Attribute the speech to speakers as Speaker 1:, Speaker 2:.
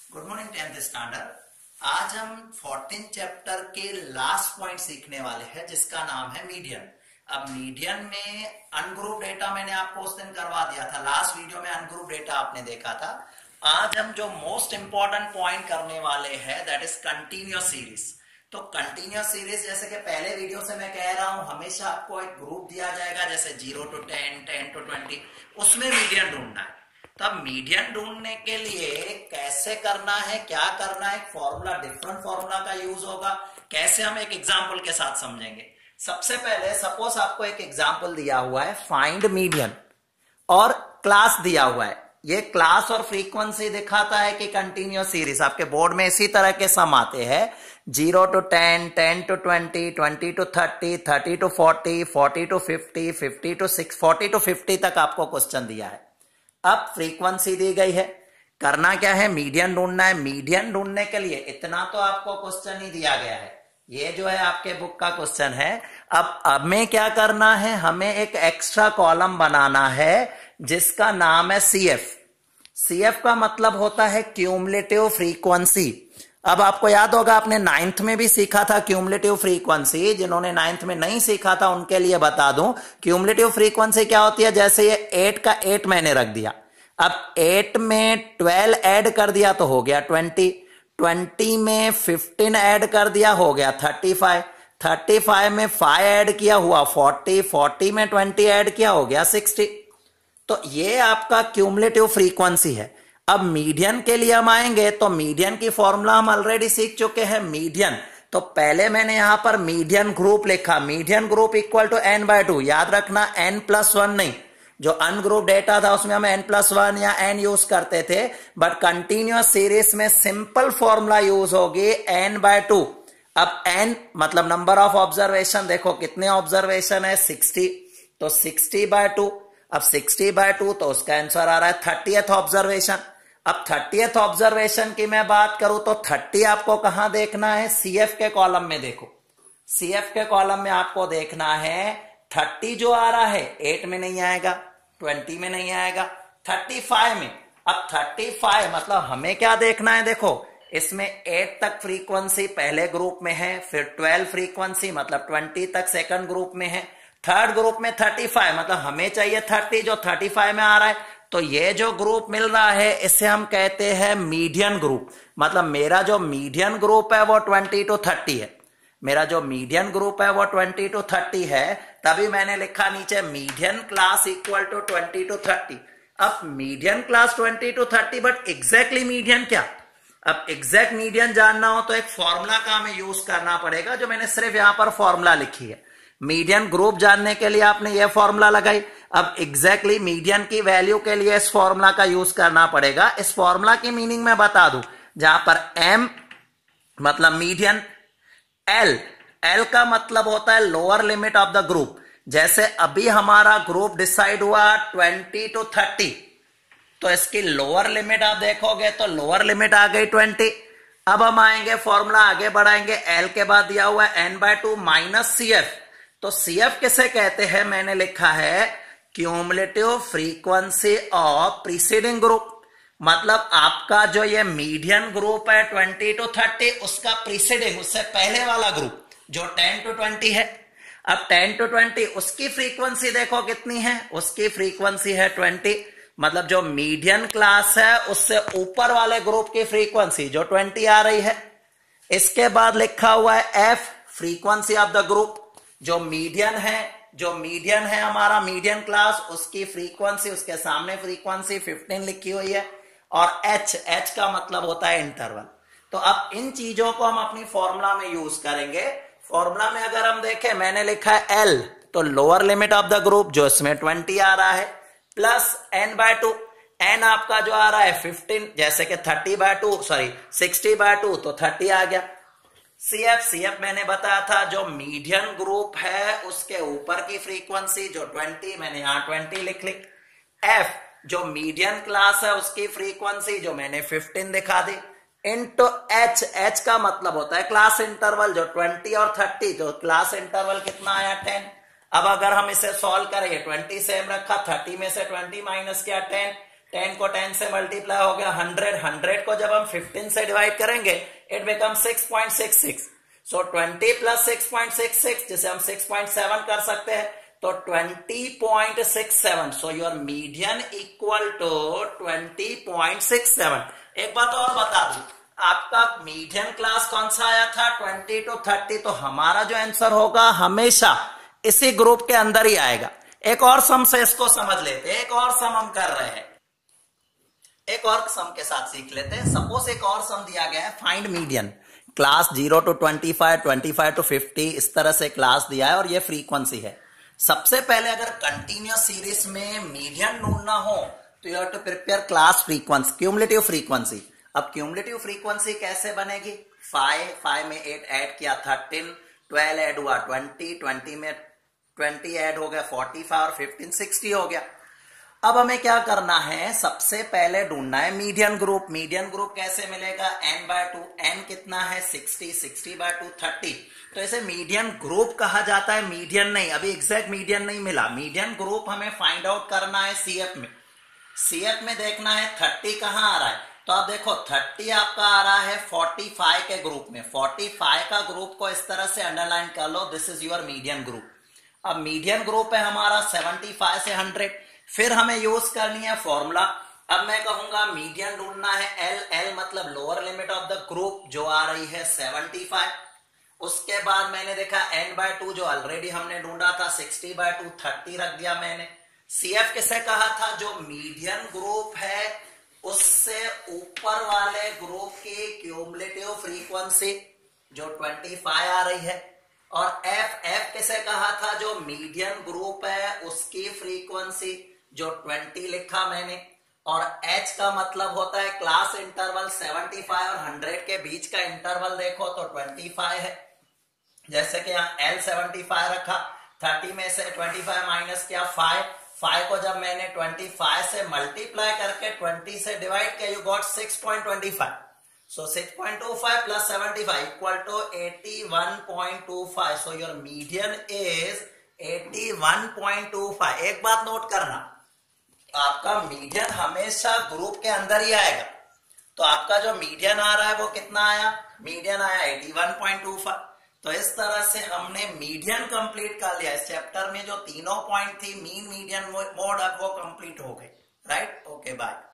Speaker 1: Good morning 10th standard. आज हम 14 chapter के लास्ट पॉइंट सीखने वाले हैं जिसका नाम है मीडियन। अब मीडियन में अनग्रुप डेटा मैंने आपको उस दिन करवा दिया था, लास्ट वीडियो में अनग्रुप डेटा आपने देखा था। आज हम जो मोस्ट इंपॉर्टेंट पॉइंट करने वाले हैं दैट इज कंटिन्यूअस सीरीज। तो कंटिन्यूअस सीरीज जैसे कि पहले वीडियो से मैं कह रहा हूं, हमेशा आपको एक ग्रुप दिया जाएगा जैसे 0 to 10, 10 to 20, उसमें मीडियन ढूंढना है। तब मीडियन ढूंढने के लिए कैसे करना है, क्या करना है, फॉर्मूला डिफरेंट फॉर्मूला का यूज होगा, कैसे हम एक एग्जांपल के साथ समझेंगे। सबसे पहले सपोज आपको एक एग्जांपल दिया हुआ है, फाइंड मीडियन, और क्लास दिया हुआ है। ये क्लास और फ्रीक्वेंसी दिखाता है कि कंटिन्यूअस सीरीज। आपके बोर्ड में इसी तरह के सम आते हैं 0 to 10, 10 to 20, 20 to 30, 30 to 40, 40 to 50, 50 to 6, 40 to 50 तक आपको क्वेश्चन दिया है। अब फ्रीक्वेंसी दी गई है, करना क्या है, मीडियन ढूंढना है। मीडियन ढूंढने के लिए इतना तो आपको क्वेश्चन ही दिया गया है, ये जो है आपके बुक का क्वेश्चन है। अब हमें क्या करना है, हमें एक एक्स्ट्रा कॉलम बनाना है जिसका नाम है CF। CF का मतलब होता है क्यूमुलेटिव फ्रीक्वेंसी। अब आपको याद होगा, आपने 9th में भी सीखा था क्यूमुलेटिव फ्रीक्वेंसी। जिन्होंने 9th में नहीं सीखा था उनके लिए बता दूं, क्यूमुलेटिव फ्रीक्वेंसी क्या होती है। जैसे ये 8 का 8 मैंने रख दिया, अब 8 में 12 ऐड कर दिया तो हो गया 20, 20 में 15 ऐड कर दिया हो गया 35, 35 में 5 ऐड किया हुआ 40, 40 में 20 ऐड किया हो गया 60। तो ये आपका क्यूमुलेटिव फ्रीक्वेंसी है। अब मीडियन के लिए हम आएंगे तो मीडियन की फॉर्मूला हम ऑलरेडी सीख चुके हैं। मीडियन तो पहले मैंने यहां पर मीडियन ग्रुप लिखा, median group equal to n/2। याद रखना n+1 नहीं, जो अनग्रुप डेटा था उसमें हम n+1 या n यूज करते थे, बट कंटिन्यूअस सीरीज में सिंपल फॉर्मूला यूज होगी n/2। अब n मतलब नंबर ऑफ ऑब्जर्वेशन, देखो कितने ऑब्जर्वेशन है 60, तो 60/2। अब 60/2 तो उसका आंसर आ रहा है 30th ऑब्जर्वेशन। अब 30th ऑब्जर्वेशन की मैं बात करूं तो 30 आपको कहां देखना है, CF के कॉलम में। देखो CF के कॉलम में आपको देखना है 30 जो आ रहा है 8 में नहीं आएगा, 20 में नहीं आएगा, 35 में। अब 35 मतलब हमें क्या देखना है, देखो इसमें 8 तक फ्रीक्वेंसी पहले ग्रुप में है, फिर 12 फ्रीक्वेंसी मतलब 20 तक सेकंड ग्रुप में है, थर्ड ग्रुप में 35 मतलब हमें चाहिए 30 जो 35 में आ रहा है। तो ये जो ग्रुप मिल रहा है इसे हम कहते हैं मीडियन ग्रुप। मतलब मेरा जो मीडियन ग्रुप है वो 20 to 30 है। मेरा जो मीडियन ग्रुप है वो 20 to 30 है, तभी मैंने लिखा नीचे median class equal to 20 to 30। अब median class 20 to 30, but exactly median क्या। अब एग्जैक्ट मीडियन जानना हो तो एक फॉर्मूला का हमें यूज करना पड़ेगा, जो मैंने सिर्फ यहां पर फॉर्मूला लिखी है। मीडियन ग्रुप जानने के लिए आपने यह फॉर्मूला लगाई। अब एग्जैक्टली मीडियन की वैल्यू के लिए इस फॉर्मूला का यूज करना पड़ेगा। इस फॉर्मूला की मीनिंग मैं बता दूं, जहां पर M मतलब मीडियन, L का मतलब होता है lower limit of the group. जैसे अभी हमारा ग्रुप डिसाइड हुआ 20 to 30, तो इसकी लोअर लिमिट आप देखोगे तो लोअर लिमिट आ गई 20। अब हम आएंगे फॉर्मूला आगे बढ़ाएंगे, L के बाद दिया हुआ है n/2 माइनस CF। तो CF किसे कहते हैं, मैंने लिखा है cumulative frequency of preceding group. मतलब आपका जो ये मीडियन ग्रुप है 20 to 30, उसका प्रीसीडिंग, उससे पहले वाला ग्रुप जो 10 to 20 है। अब 10 to 20 उसकी फ्रीक्वेंसी देखो कितनी है, उसकी फ्रीक्वेंसी है 20। मतलब जो मीडियन क्लास है उससे ऊपर वाले ग्रुप की फ्रीक्वेंसी जो 20 आ रही है। इसके बाद लिखा हुआ है F, frequency of the group. जो मीडियन है हमारा मीडियन क्लास, उसकी फ्रीक्वेंसी, उसके सामने फ्रीक्वेंसी 15 लिखी हुई है। और H का मतलब होता है इंटरवल। तो अब इन चीजों को हम अपनी फॉर्मूला में यूज करेंगे। फॉर्मूला में अगर हम देखें, मैंने लिखा है L, तो lower limit of the group जो इसमें 20 आ रहा है, प्लस n/2। n आपका जो आ रहा है 15, जैसे कि 60/2 तो 30 आ गया। CF मैंने बताया था जो मीडियन ग्रुप है उसके ऊपर की फ्रीक्वेंसी जो 20, मैंने यहां 20 लिख ली। F जो मीडियन क्लास है उसकी फ्रीक्वेंसी जो मैंने 15 दिखा दी, इनटू H का मतलब होता है क्लास इंटरवल जो 20 और 30, जो क्लास इंटरवल कितना आया 10। अब अगर हम इसे सॉल्व करें, 20 सेम रखा, 30 में से 20 माइनस किया 10, 10 को 10 से मल्टीप्लाई हो गया 100, 100 को जब हम 15 से डिवाइड करेंगे इट बिकम 6.66। सो 20 प्लस 6.66 जिसे हम 6.7 कर सकते हैं, तो 20.67। So your median equal to 20.67। एक बात और बता दूं, आपका मीडियन क्लास कौन सा आया था 20 to 30, तो हमारा जो आंसर होगा हमेशा इसी ग्रुप के अंदर ही आएगा। एक और सम से इसको समझ लेते हैं, एक और सम हम कर रहे हैं, एक और सम के साथ सीख लेते हैं। सपोज एक और सम दिया गया है, find median, class 0 to 25, 25 to 50, इस तरह से क्लास दिया है और ये फ्रीक्वेंसी है। सबसे पहले अगर कंटिन्यूअस सीरीज में मीडियन ढूंढना हो तो you have to prepare class frequency, cumulative frequency. अब क्यूमुलेटिव फ्रीक्वेंसी कैसे बनेगी, 5 में 8 ऐड किया 13, 12 ऐड हुआ 20, 20 में 20 ऐड हो गया 45 और 15 60 हो गया। अब हमें क्या करना है, सबसे पहले ढूंढना है मीडियन ग्रुप। मीडियन ग्रुप कैसे मिलेगा, n/2, n कितना है 60, 60/2 30। तो इसे मीडियन ग्रुप कहा जाता है, मीडियन नहीं। अभी एग्जैक्ट मीडियन नहीं मिला, मीडियन ग्रुप हमें फाइंड आउट करना है सीएफ में। सीएफ में देखना है 30 कहां आ रहा है, तो आप देखो 30 आपका आ रहा है 45 के ग्रुप में। 45 का ग्रुप को इस तरह से अंडरलाइन कर लो, this is your median group. अब मीडियन ग्रुप है हमारा 75 से 100। फिर हमें यूज करनी है फॉर्मूला। अब मैं कहूंगा मीडियन ढूंढना है एल मतलब lower limit of the group जो आ रही है 75। उसके बाद मैंने देखा n/2 जो ऑलरेडी हमने ढूंढा था 60/2 30 रख दिया मैंने। सीएफ किसे कहा था, जो मीडियन ग्रुप है उससे ऊपर वाले ग्रुप की क्यूमुलेटिव फ्रीक्वेंसी जो 25 आ रही है। और एफ किसे कहा था, जो मीडियन ग्रुप है उसकी फ्रीक्वेंसी जो 20 लिखा मैंने। और एच का मतलब होता है क्लास इंटरवल, 75 और 100 के बीच का इंटरवल देखो तो 25 है। जैसे कि यहाँ एल 75 रखा, 30 में से 25 माइनस किया 5 को जब मैंने 25 से मल्टीप्लाई करके 20 से डिवाइड किया you got 6.25। So 6.25 plus 75 equal to 81.25. So your median is 81.25. एक बात नोट करना, आपका मीडियन हमेशा ग्रुप के अंदर ही आएगा। तो आपका जो मीडियन आ रहा है वो कितना आया, मीडियन आया 81.25। तो इस तरह से हमने मीडियन कंप्लीट कर लिया। इस चैप्टर में जो तीनों पॉइंट थी मीन, मीडियन, मोड, अब वो कंप्लीट हो गए। Right, okay, bye.